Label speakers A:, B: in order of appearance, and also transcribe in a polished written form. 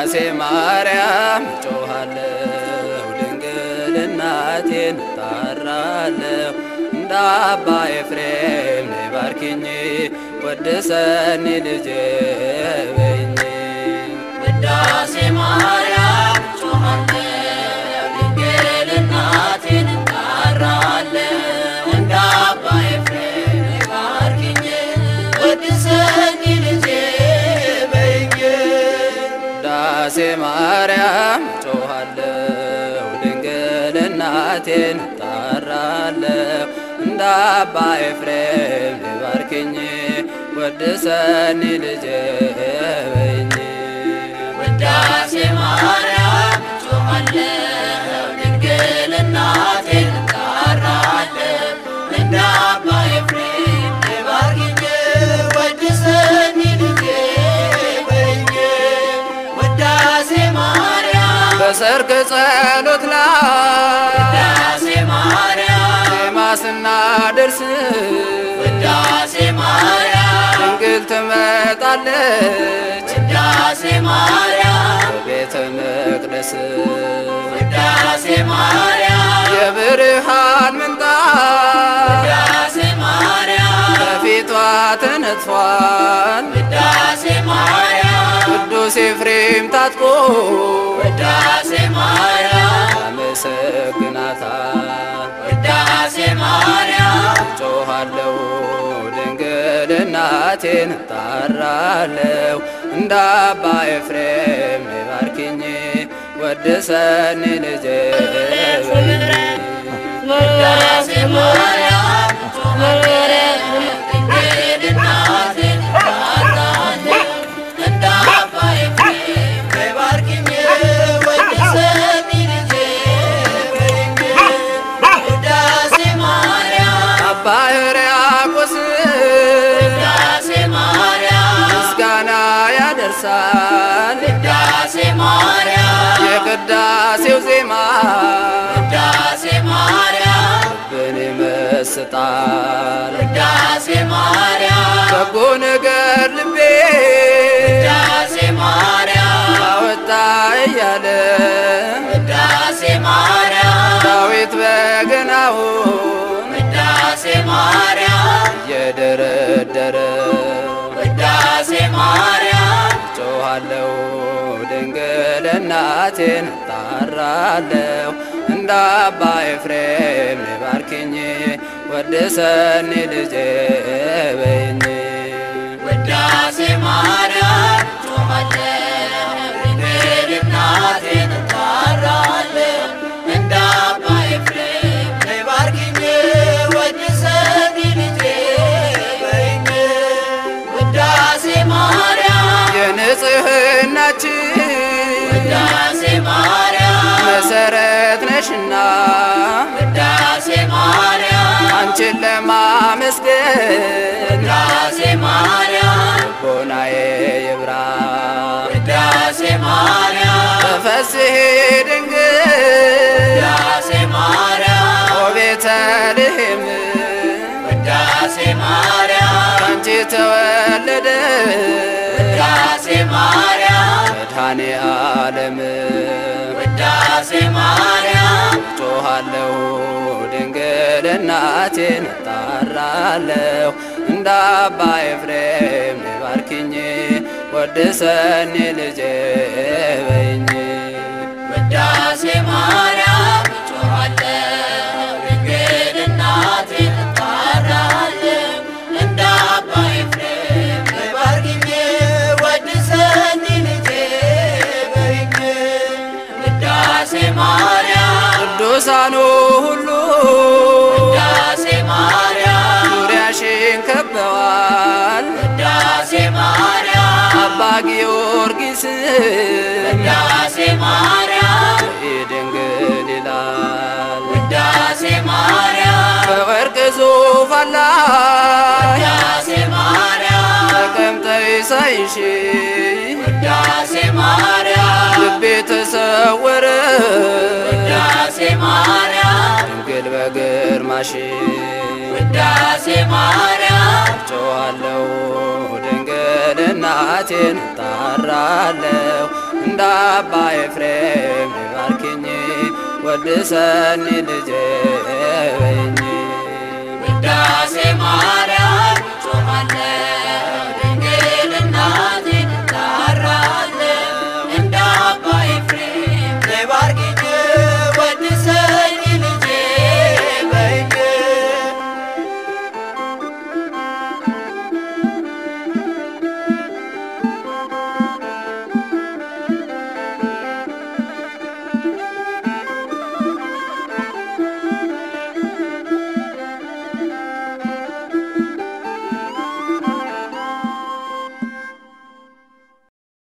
A: ውዳሴ ማርያም ጮኻለሁ ድንግል እናቴን ጣራለሁ እንደ አባ ኤፍሬም ነይ ባርኪኝ ወድሰኒ ልጄ በይኝ
B: ውዳሴ ማርያም ጮኻለሁ ድንግል እናቴን ጣራለሁ እንደ አባ ኤፍሬም ነይ ባርኪኝ ወድሰኒ ልጄ በይኝ
A: ውዳሴ ማርያም ጮኻለሁ ድንግል እናቴን ጣራለሁ እንደ አባ ኤፍሬም ነይ ባርኪኝ ወድሰኒ ልጄ በይኝ
B: ውዳሴ ማርያም ጮኻለሁ ድንግል እናቴን ጣራለሁ እንደ አባ ኤፍሬም ነይ ባርኪኝ ወድሰኒ ልጄ በይኝ ውዳሴ ማርያም
A: በሰርክ ጸሎት ላይ
B: ውዳሴ ማርያም
A: ዜማ ስናደርስ
B: ውዳሴ ማርያም
A: ድንግል ትመጣለች
B: ውዳሴ ማርያም
A: በቤተ መቅደስ
B: ውዳሴ ማርያም
A: የብርሃን ምንጣፍ
B: ውዳሴ ማርያም
A: በፊቷ ተነጥፏል
B: ውዳሴ ማርያም
A: ቅዱስ ኤፍሬም ታጥቆ
B: ውዳሴ ማርያም
A: ያመሰግናታል
B: ውዳሴ ማርያም
A: ጮኻለሁ ድንግል እናቴን ጣራለሁ እንደ አባ ኤፍሬም ነይ ባርኪኝ ወድሰኒ ልጄ በይኝ
B: ውዳሴ ማርያም ጮኻለሁ ድንግል እናቴን ጣራለሁ እንደ አባ ኤፍሬም ነይ ባርኪኝ ወድሰኒ ልጄ በይኝ ውዳሴ ማርያም
A: አባ ሕርያቆስ
B: ውዳሴ ማርያም
A: ምስጋና ያደርሳል
B: ውዳሴ ማርያም
A: የቅዳሴው ዜማ
B: ውዳሴ ማርያም
A: ልብን ይመስጣል
B: ውዳሴ ማርያም
A: በጎ ነገር ልቤ
B: ውዳሴ ማርያም
A: አወጣ እያለ
B: ውዳሴ ማርያም
A: ዳዊት በገናውን
B: ውዳሴ ማርያም
A: እየደረደረ
B: ውዳሴ ማርያም
A: ጮኻለሁ ድንግል እናቴን ጣራለሁ እንደ አባ ኤፍሬም ነይ ባርኪኝ ወድሰኒ ልጄ በይኝ
B: ውዳሴ ማርያም ጮኻለሁ ድንግል እናቴን ጣራለሁ እንደ አባ ኤፍሬም ነይ ባርኪኝ ወድሰኒ ልጄ በይኝ ውዳሴ ማርያም
A: የንጽሕናችን
B: ውዳሴ ማርያም
A: መሰረት ነሽና
B: ውዳሴ ማርያም
A: አንቺን ለማመስገን
B: ውዳሴ ማርያም
A: ልቦናዬ ይብራ
B: ውዳሴ ማርያም
A: ተፈሥሒ ድንግል
B: ውዳሴ ማርያም
A: ቤተልሔም
B: ውዳሴ ማርያም
A: ካንቺ ተወለደ
B: ውዳሴ ማርያም
A: መድኃኔ ዓለም
B: ውዳሴ ማርያም
A: ጮኻለሁ ድንግል እናቴን ጣራለሁ እንደ አባ ኤፍሬም ነይ ባርኪኝ ወድሰኒ ልጄ በይኝ
B: ውዳሴ ማርያም ጮኻለሁ ድንግል እናቴን ጣራለሁ እንደ አባ ኤፍሬም ነይ ባርኪኝ ወድሰኒ ልጄ በይኝ ውዳሴ ማርያም
A: ቅዱሳኑ ሁሉ
B: ውዳሴ ማርያም
A: ዙሪያሽን ከበዋል
B: ውዳሴ ማርያም
A: አባ ጊዮርጊስ
B: ውዳሴ ማርያም
A: ድንግል ይላል
B: ውዳሴ ማርያም
A: በወርቅ ዙፋን ላይ
B: ውዳሴ ማርያም
A: ተቀምጠሽ ሳይሽ
B: ውዳሴ ማርያም
A: ልቤ ተሰወረ
B: ውዳሴ ማርያም
A: ድንግል በግርማሽ
B: ውዳሴ ማርያም
A: ጮኻለሁ ድንግል እናቴን ጣራለሁ እንደ ለአባ ኤፍሬም ባርኪኝ ወድሰኒ ልጄ በይኝ
B: ውዳሴ ማርያም